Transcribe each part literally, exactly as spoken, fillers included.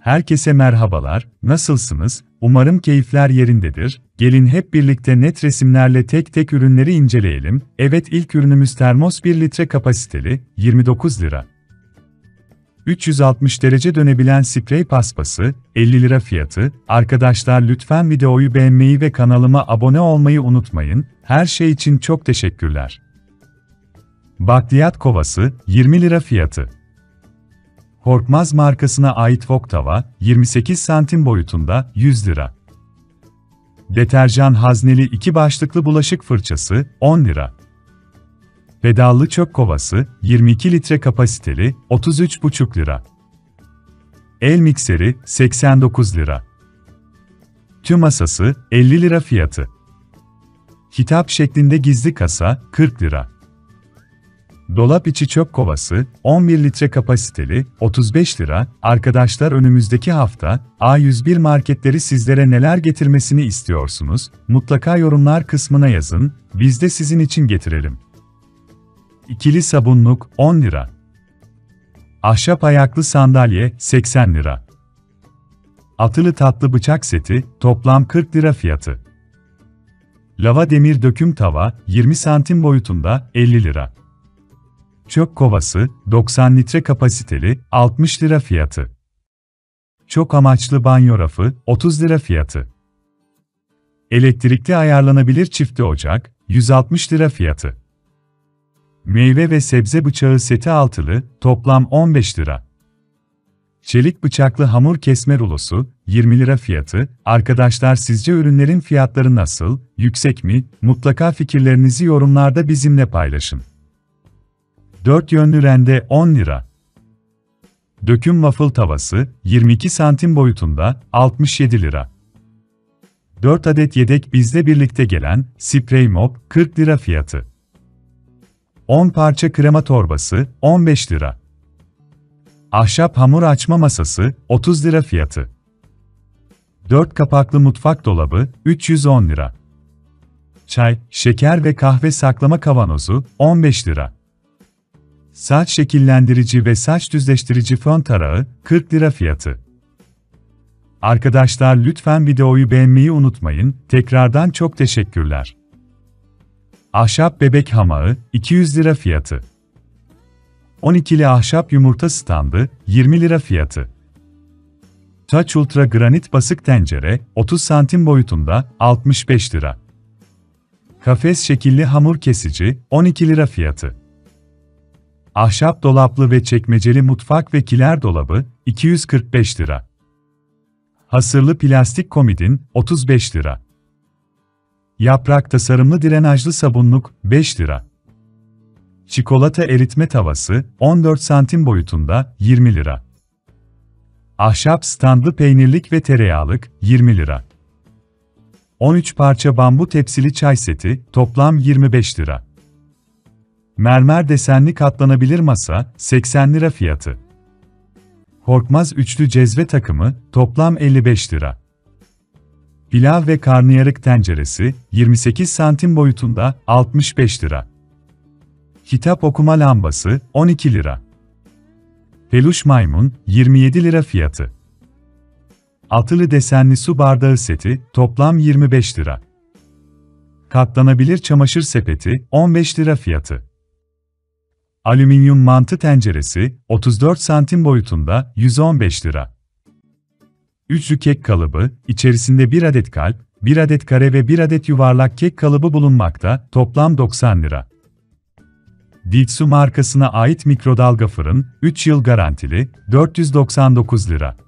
Herkese merhabalar, nasılsınız? Umarım keyifler yerindedir. Gelin hep birlikte net resimlerle tek tek ürünleri inceleyelim. Evet, ilk ürünümüz termos bir litre kapasiteli, yirmi dokuz lira. üç yüz altmış derece dönebilen sprey paspası, elli lira fiyatı. Arkadaşlar lütfen videoyu beğenmeyi ve kanalıma abone olmayı unutmayın. Her şey için çok teşekkürler. Bakliyat kovası, yirmi lira fiyatı. Korkmaz markasına ait wok tava, yirmi sekiz santim boyutunda, yüz lira. Deterjan hazneli iki başlıklı bulaşık fırçası, on lira. Pedallı çöp kovası, yirmi iki litre kapasiteli, otuz üç buçuk lira. El mikseri, seksen dokuz lira. Tüm masası, elli lira fiyatı. Kitap şeklinde gizli kasa, kırk lira. Dolap içi çöp kovası, on bir litre kapasiteli, otuz beş lira. Arkadaşlar önümüzdeki hafta, A yüz bir marketleri sizlere neler getirmesini istiyorsunuz? Mutlaka yorumlar kısmına yazın, biz de sizin için getirelim. İkili sabunluk, on lira. Ahşap ayaklı sandalye, seksen lira. Atılı tatlı bıçak seti, toplam kırk lira fiyatı. Lava demir döküm tava, yirmi santim boyutunda, elli lira. Çöp kovası, doksan litre kapasiteli, altmış lira fiyatı. Çok amaçlı banyo rafı, otuz lira fiyatı. Elektrikli ayarlanabilir çiftli ocak, yüz altmış lira fiyatı. Meyve ve sebze bıçağı seti altılı, toplam on beş lira. Çelik bıçaklı hamur kesme rulosu, yirmi lira fiyatı. Arkadaşlar sizce ürünlerin fiyatları nasıl, yüksek mi? Mutlaka fikirlerinizi yorumlarda bizimle paylaşın. dört yönlü rende, on lira. Döküm waffle tavası, yirmi iki santim boyutunda, altmış yedi lira. dört adet yedek bizle birlikte gelen, sprey mop, kırk lira fiyatı. on parça krema torbası, on beş lira. Ahşap hamur açma masası, otuz lira fiyatı. dört kapaklı mutfak dolabı, üç yüz on lira. Çay, şeker ve kahve saklama kavanozu, on beş lira. Saç şekillendirici ve saç düzleştirici fön tarağı, kırk lira fiyatı. Arkadaşlar lütfen videoyu beğenmeyi unutmayın, tekrardan çok teşekkürler. Ahşap bebek hamağı, iki yüz lira fiyatı. on ikili ahşap yumurta standı, yirmi lira fiyatı. Touch Ultra granit basık tencere, otuz santim boyutunda, altmış beş lira. Kafes şekilli hamur kesici, on iki lira fiyatı. Ahşap dolaplı ve çekmeceli mutfak ve kiler dolabı, iki yüz kırk beş lira. Hasırlı plastik komodin, otuz beş lira. Yaprak tasarımlı drenajlı sabunluk, beş lira. Çikolata eritme tavası, on dört santim boyutunda, yirmi lira. Ahşap standlı peynirlik ve tereyağlık, yirmi lira. on üç parça bambu tepsili çay seti, toplam yirmi beş lira. Mermer desenli katlanabilir masa, seksen lira fiyatı. Korkmaz üçlü cezve takımı, toplam elli beş lira. Pilav ve karnıyarık tenceresi, yirmi sekiz santim boyutunda, altmış beş lira. Kitap okuma lambası, on iki lira. Peluş maymun, yirmi yedi lira fiyatı. Altılı desenli su bardağı seti, toplam yirmi beş lira. Katlanabilir çamaşır sepeti, on beş lira fiyatı. Alüminyum mantı tenceresi, otuz dört santim boyutunda, yüz on beş lira. Üçlü kek kalıbı, içerisinde bir adet kalp, bir adet kare ve bir adet yuvarlak kek kalıbı bulunmakta, toplam doksan lira. Ditsu markasına ait mikrodalga fırın, üç yıl garantili, dört yüz doksan dokuz lira.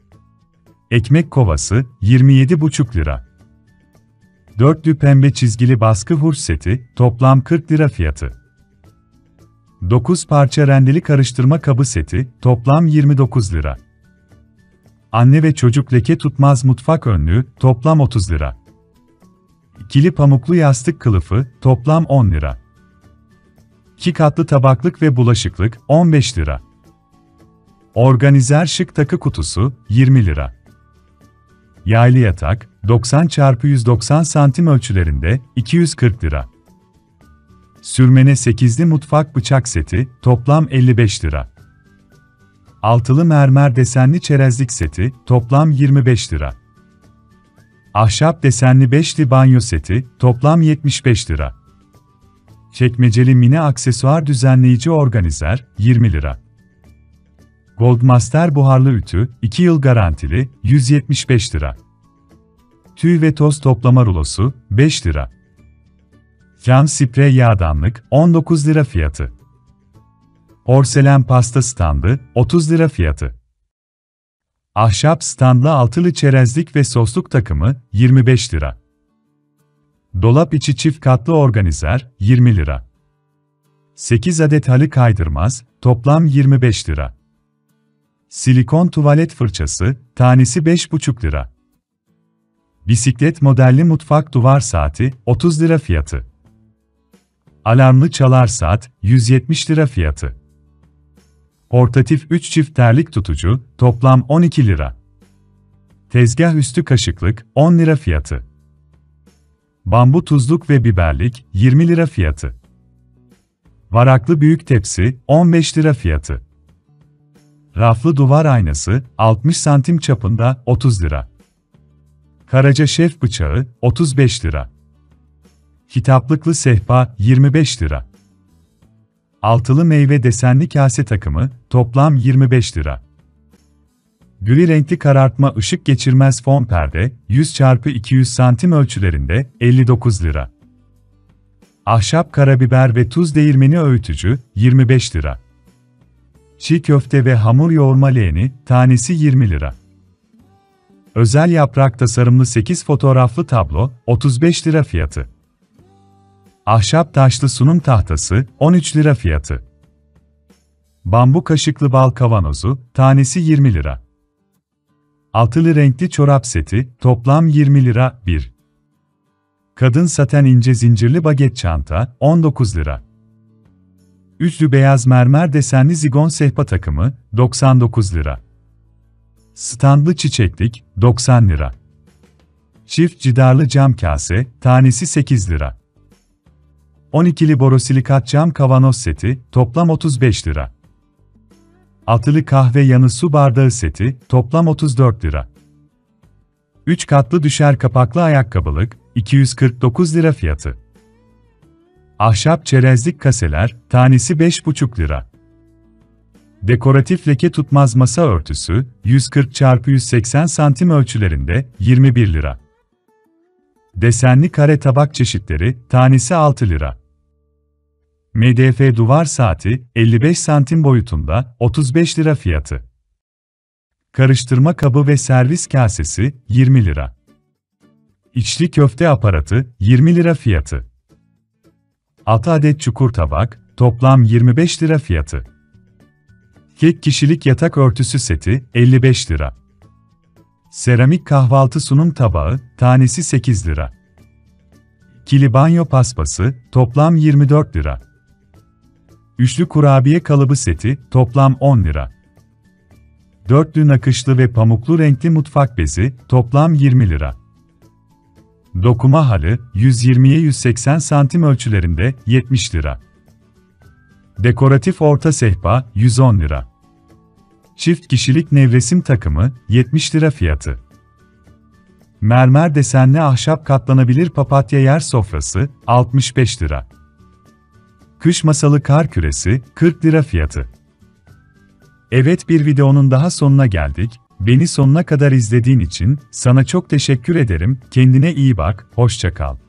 Ekmek kovası, yirmi yedi buçuk lira. Dörtlü pembe çizgili baskı hurç seti, toplam kırk lira fiyatı. dokuz parça rendeli karıştırma kabı seti, toplam yirmi dokuz lira. Anne ve çocuk leke tutmaz mutfak önlüğü, toplam otuz lira. İkili pamuklu yastık kılıfı, toplam on lira. İki katlı tabaklık ve bulaşıklık, on beş lira. Organizer şık takı kutusu, yirmi lira. Yaylı yatak, doksan çarpı yüz doksan santim ölçülerinde, iki yüz kırk lira. Sürmene sekizli mutfak bıçak seti, toplam elli beş lira. Altılı mermer desenli çerezlik seti, toplam yirmi beş lira. Ahşap desenli beşli banyo seti, toplam yetmiş beş lira. Çekmeceli mini aksesuar düzenleyici organizer, yirmi lira. Goldmaster buharlı ütü, iki yıl garantili, yüz yetmiş beş lira. Tüy ve toz toplama rulosu, beş lira. Cam sprey yağdanlık, on dokuz lira fiyatı. Porselen pasta standı, otuz lira fiyatı. Ahşap standlı altılı çerezlik ve sosluk takımı, yirmi beş lira. Dolap içi çift katlı organizer, yirmi lira. sekiz adet halı kaydırmaz, toplam yirmi beş lira. Silikon tuvalet fırçası, tanesi beş buçuk lira. Bisiklet modelli mutfak duvar saati, otuz lira fiyatı. Alarmlı çalar saat, yüz yetmiş lira fiyatı. Portatif üç çift terlik tutucu, toplam on iki lira. Tezgah üstü kaşıklık, on lira fiyatı. Bambu tuzluk ve biberlik, yirmi lira fiyatı. Varaklı büyük tepsi, on beş lira fiyatı. Raflı duvar aynası, altmış santim çapında, otuz lira. Karaca şef bıçağı, otuz beş lira. Kitaplıklı sehpa, yirmi beş lira. Altılı meyve desenli kase takımı, toplam yirmi beş lira. Gri renkli karartma ışık geçirmez fon perde, yüz çarpı iki yüz santim ölçülerinde, elli dokuz lira. Ahşap karabiber ve tuz değirmeni öğütücü, yirmi beş lira. Çiğ köfte ve hamur yoğurma leğeni, tanesi yirmi lira. Özel yaprak tasarımlı sekiz fotoğraflı tablo, otuz beş lira fiyatı. Ahşap taşlı sunum tahtası, on üç lira fiyatı. Bambu kaşıklı bal kavanozu, tanesi yirmi lira. Altılı renkli çorap seti, toplam yirmi lira, bir. Kadın saten ince zincirli baget çanta, on dokuz lira. Üçlü beyaz mermer desenli zigon sehpa takımı, doksan dokuz lira. Standlı çiçeklik, doksan lira. Çift cidarlı cam kase, tanesi sekiz lira. on ikili borosilikat cam kavanoz seti, toplam otuz beş lira. Altılı kahve yanı su bardağı seti, toplam otuz dört lira. üç katlı düşer kapaklı ayakkabılık, iki yüz kırk dokuz lira fiyatı. Ahşap çerezlik kaseler, tanesi beş buçuk lira. Dekoratif leke tutmaz masa örtüsü, yüz kırk çarpı yüz seksen santim ölçülerinde, yirmi bir lira. Desenli kare tabak çeşitleri, tanesi altı lira. M D F duvar saati, elli beş santim boyutunda, otuz beş lira fiyatı. Karıştırma kabı ve servis kasesi, yirmi lira. İçli köfte aparatı, yirmi lira fiyatı. altı adet çukur tabak, toplam yirmi beş lira fiyatı. Kek kişilik yatak örtüsü seti, elli beş lira. Seramik kahvaltı sunum tabağı, tanesi sekiz lira. İkili banyo paspası, toplam yirmi dört lira. Üçlü kurabiye kalıbı seti, toplam on lira. Dörtlü nakışlı ve pamuklu renkli mutfak bezi, toplam yirmi lira. Dokuma halı, yüz yirmiye yüz seksen santim ölçülerinde, yetmiş lira. Dekoratif orta sehpa, yüz on lira. Çift kişilik nevresim takımı, yetmiş lira fiyatı. Mermer desenli ahşap katlanabilir papatya yer sofrası, altmış beş lira. Kış masalı kar küresi, kırk lira fiyatı. Evet, bir videonun daha sonuna geldik. Beni sonuna kadar izlediğin için sana çok teşekkür ederim. Kendine iyi bak, hoşça kal.